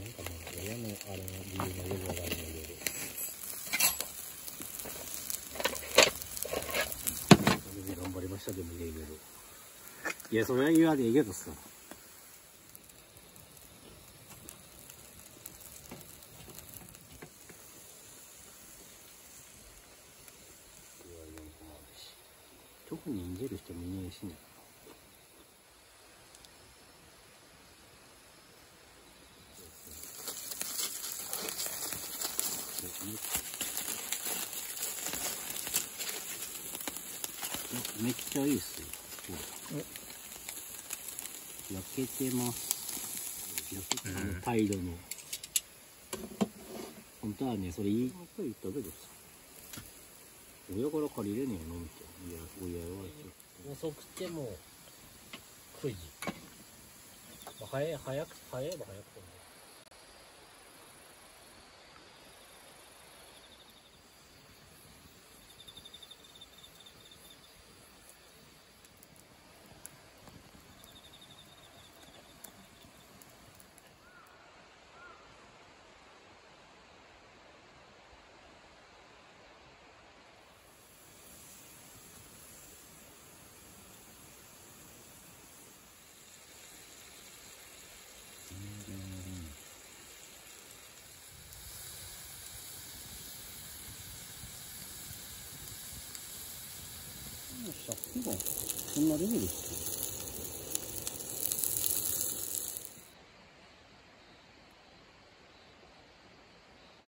なんかもう親のあれの理由がよくわかんないけど。それで頑張りましたでもいいけど。いや、それは言わでいいけどさ。特に逃げる人もいねえしね。めっちゃいいっすよ。焼けてます。焼けてるパイロの。本当はね、それ言ったけどさ。親から借りれねえのみたいな。いや、親は遅くても9時。早いば早くても。 そんなレベルっす